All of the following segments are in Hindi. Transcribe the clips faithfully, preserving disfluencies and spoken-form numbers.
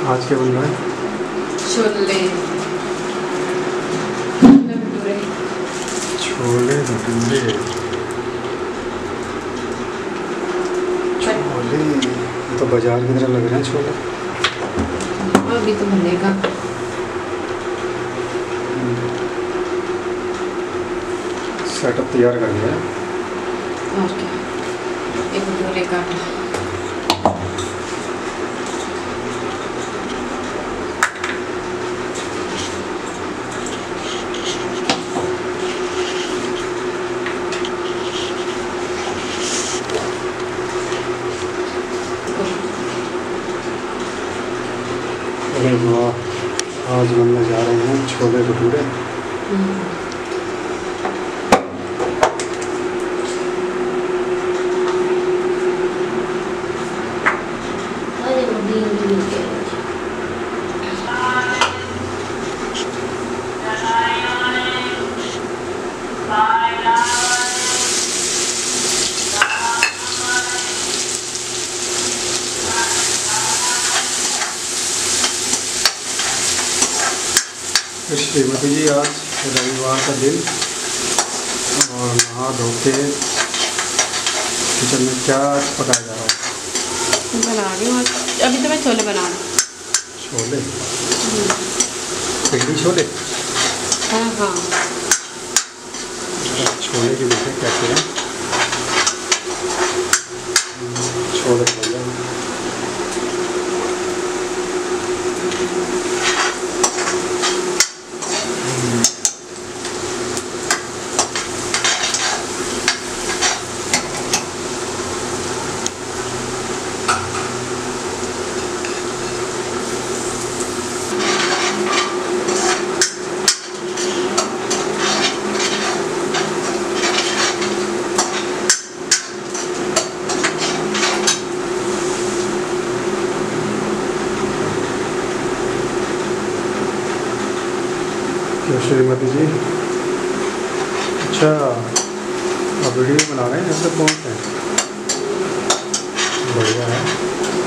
आज क्या बन रहा है? छोले भटूरे। छोले भटूरे। छोले तो बाजार की तरह लग रहे हैं छोले। अभी तो बनेगा। सेटअप तैयार कर लिया है। और क्या, एक भटूरे काटा। अरे वाह, आज बनने जा रहे हैं छोले भटूरे। श्रीमती जी, आज रविवार का दिन और नहा धो के किचन में क्या पकाया जा रहा है? बना रही हूँ अभी तो मैं छोले बना रही हूँ। छोले? पिंडी छोले? हाँ हाँ। छोले की देखें कैसे हैं। छोले बढ़िया। श्रीमती जी, अच्छा आप वीडियो बना रहे हैं, ऐसे कौन से? बढ़िया है।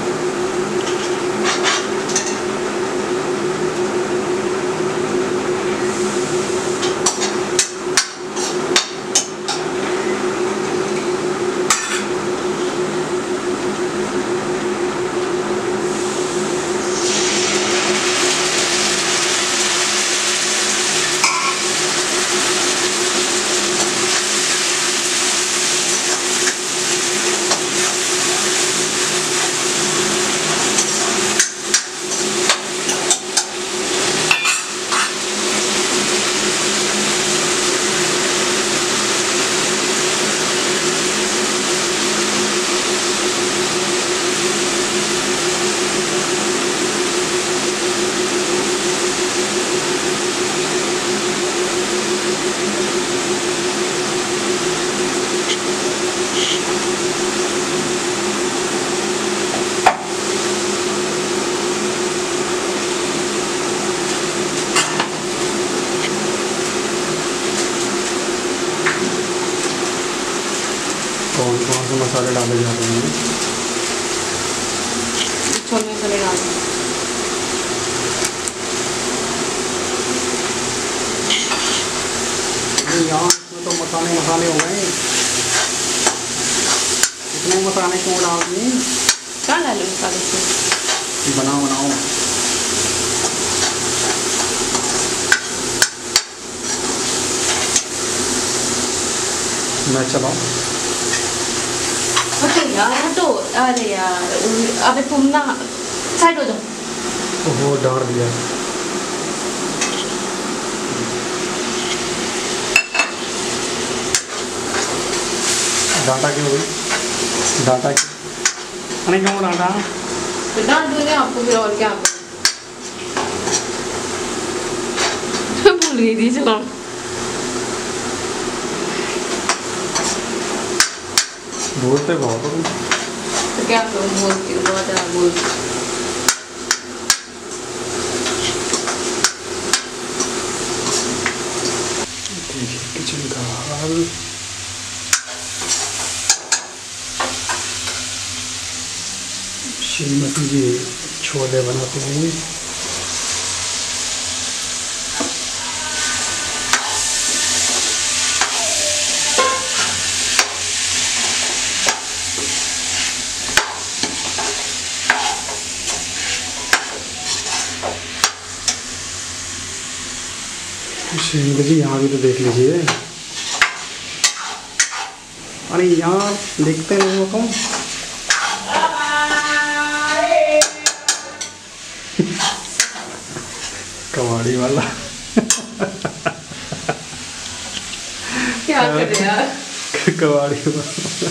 कौन कौन से मसाले डाले जा रहे हैं? छोले मसाले डाल दें। यहाँ इसमें तो मसाले मसाले हो गए। इतने मसाले क्यों डाल दिए? क्या डालूँ मसाले से? बनाओ बनाओ। मैं चलाऊँ? अरे यार तो अरे यार अबे तुम ना साइड हो जाओ। ओहो, डाल दिया। डाटा क्यों हुई? डाटा क्यों? अरे क्यों डाटा? तो डाल दूंगे आपको, फिर और क्या भूल गई थी। चलो बोलते बहुत हो तुम। तो क्या करूँ, बोलती हूँ बहुत ज़्यादा बोलती हूँ। किचन का हाल। श्रीमती जी छोले बनाते हैं। शिंदे जी यहाँ भी तो देख लीजिए। अरे यहाँ देखते नहीं हो तुम। कबाड़ी वाला क्या कर रहे यार। कबाड़ी वाला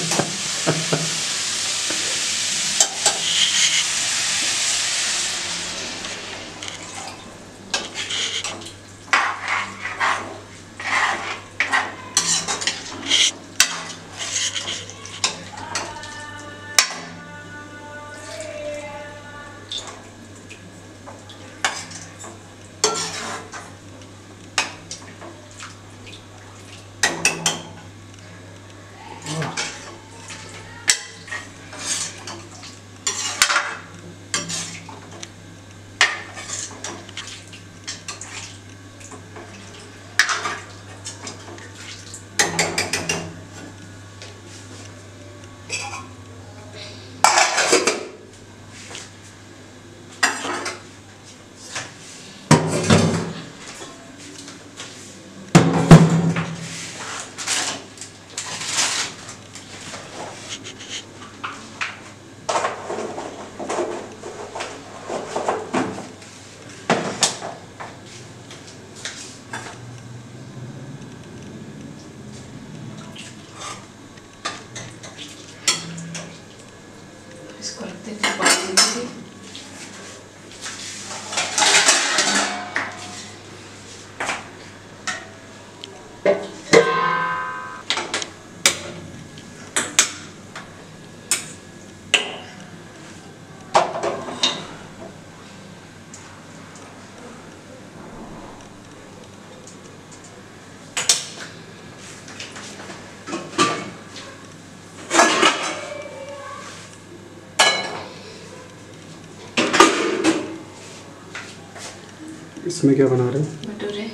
इसको रखते हैं पानी में। इसमें क्या बना रहे हो? भटूरे।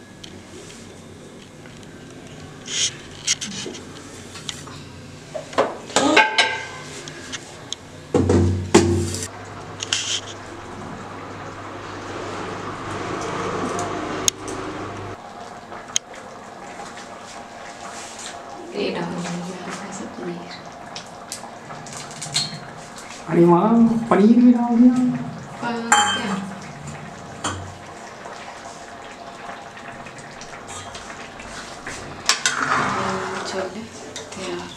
ये डाल देंगे पनीर। अरे वाह, पनीर भी डाल दिया। क्या छोले तैयार।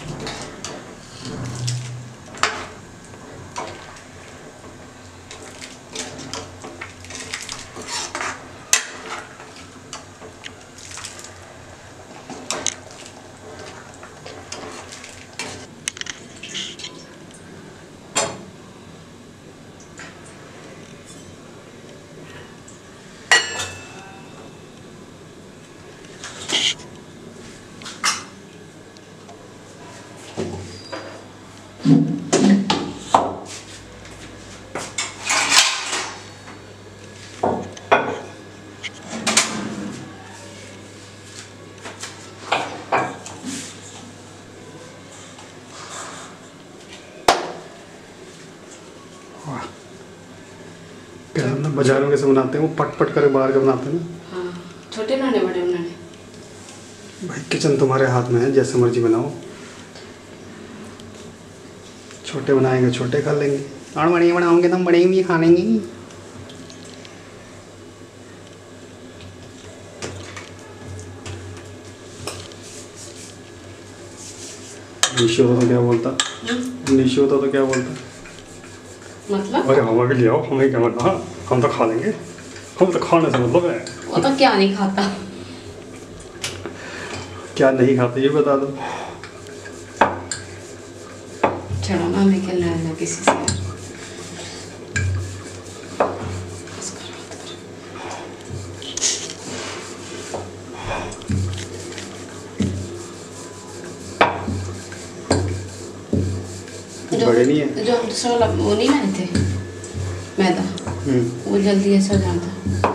क्या ना बाजारों में कैसे बनाते हैं वो पट पट कर बाहर का बनाते हैं ना। हाँ, छोटे बनाने बड़े बनाने। भाई किचन तुम्हारे हाथ में है, जैसे मर्जी बनाओ। छोटे बनाएंगे छोटे खा लेंगे, और बड़े बनाओगे तो हम बड़े भी खा लेंगे। निशो होता तो क्या बोलता? निशो होता तो क्या बोलता? मतलब? अरे हमारे लिए आओ, हमें क्या बना, हम तो खा लेंगे, हम तो खाने से मतलब है। वो तो क्या नहीं खाता। क्या नहीं खाते ये बता दो। चलो ना, मैं क्या लड़ना किसी से यार। बड़े नहीं है जो हम दूसरा वाला वो नहीं लाए थे, मैदा, वो जल्दी ऐसा हो जाता है।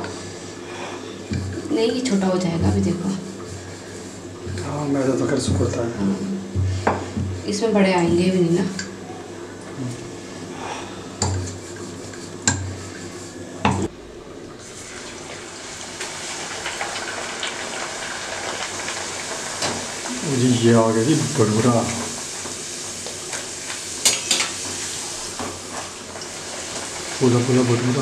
नहीं ये छोटा हो जाएगा अभी देखो। हाँ मैदा तो खैर सुखता है। हाँ। इसमें बड़े आएंगे भी नहीं ना। जी ये आ गया जी भटूरा। फूला फूला भटूरा।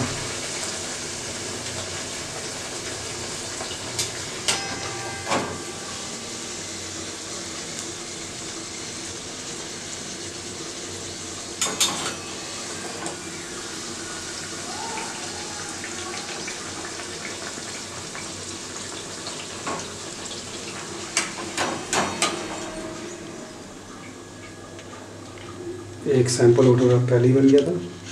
एक सैंपल भटूरा पहले ही बन गया था,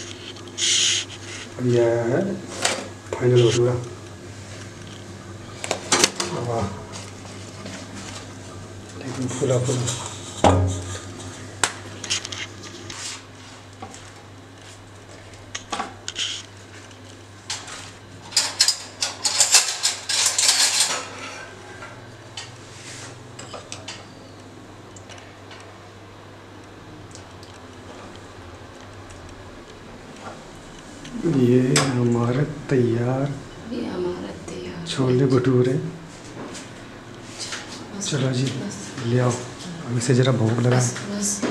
अब ये आया है फाइनल भटूरा। वाह लेकिन फुला फुला। ये हमारा तैयार ये हमारा तैयार छोले भटूरे। चलो जी ले आओ, अब इसे ज़रा भूख लगा। बस बस